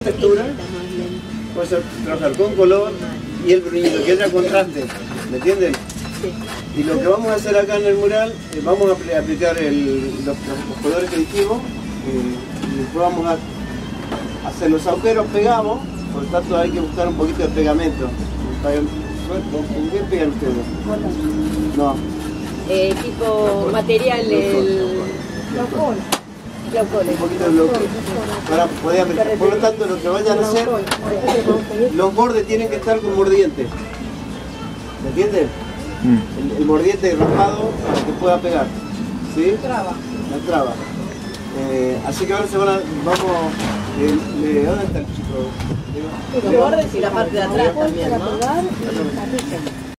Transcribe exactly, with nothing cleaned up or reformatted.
textura, puedes trabajar con color y el brillito, que haya contraste, ¿me entienden? Sí. Y lo que vamos a hacer acá en el mural, eh, vamos a apl aplicar el, los, los colores que dijimos, eh, y después vamos a hacer los agujeros, pegamos, por lo tanto hay que buscar un poquito de pegamento. ¿Con qué pegan ustedes? No. Eh, tipo material, el... Glaucol. Glaucol. Un poquito de bloque. Para poder apretar. Por lo tanto, lo que vayan a hacer, los bordes tienen que estar con mordiente. ¿Me entienden? Mm. El, el mordiente raspado para que pueda pegar. ¿Sí? Traba. La traba. Eh, así que ahora se van a... Vamos... Eh, ¿Dónde está el chico? Los bordes y la parte de atrás también, ¿no?